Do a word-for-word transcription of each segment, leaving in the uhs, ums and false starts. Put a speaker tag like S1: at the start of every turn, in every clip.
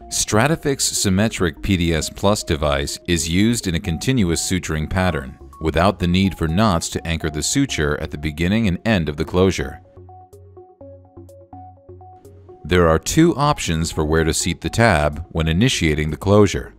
S1: STRATAFIX Symmetric P D S Plus device is used in a continuous suturing pattern, without the need for knots to anchor the suture at the beginning and end of the closure. There are two options for where to seat the tab when initiating the closure.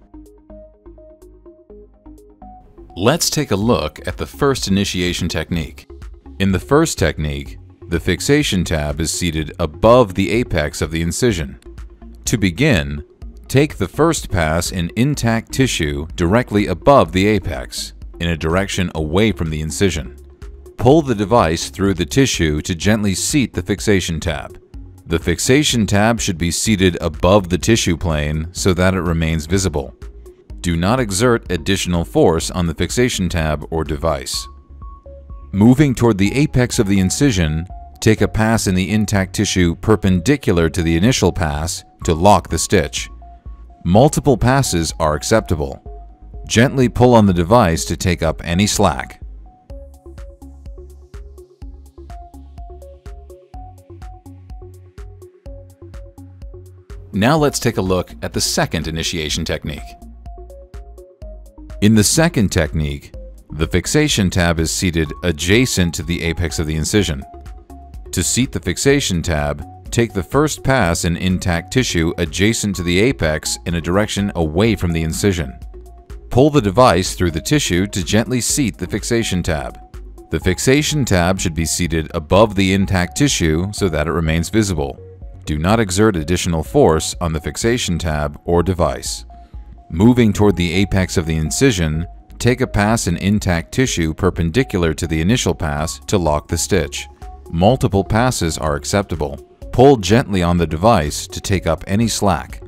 S1: Let's take a look at the first initiation technique. In the first technique, the fixation tab is seated above the apex of the incision. To begin, take the first pass in intact tissue directly above the apex, in a direction away from the incision. Pull the device through the tissue to gently seat the fixation tab. The fixation tab should be seated above the tissue plane so that it remains visible. Do not exert additional force on the fixation tab or device. Moving toward the apex of the incision, take a pass in the intact tissue perpendicular to the initial pass to lock the stitch. Multiple passes are acceptable. Gently pull on the device to take up any slack. Now let's take a look at the second initiation technique. In the second technique, the fixation tab is seated adjacent to the apex of the incision. To seat the fixation tab, take the first pass in intact tissue adjacent to the apex in a direction away from the incision. Pull the device through the tissue to gently seat the fixation tab. The fixation tab should be seated above the intact tissue so that it remains visible. Do not exert additional force on the fixation tab or device. Moving toward the apex of the incision, take a pass in intact tissue perpendicular to the initial pass to lock the stitch. Multiple passes are acceptable. Pull gently on the device to take up any slack.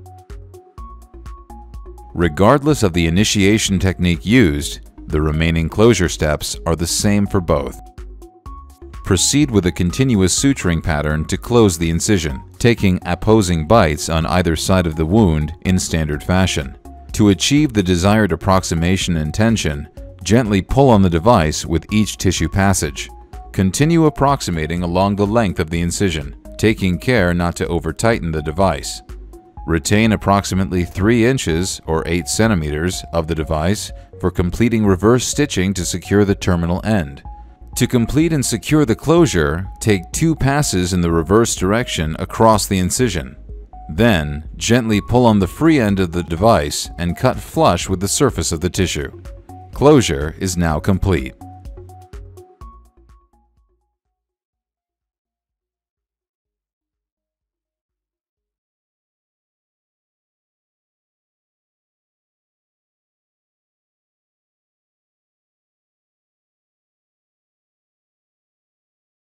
S1: Regardless of the initiation technique used, the remaining closure steps are the same for both. Proceed with a continuous suturing pattern to close the incision, taking opposing bites on either side of the wound in standard fashion. To achieve the desired approximation and tension, gently pull on the device with each tissue passage. Continue approximating along the length of the incision, taking care not to over-tighten the device. Retain approximately three inches or eight centimeters of the device for completing reverse stitching to secure the terminal end. To complete and secure the closure, take two passes in the reverse direction across the incision. Then, gently pull on the free end of the device and cut flush with the surface of the tissue. Closure is now complete.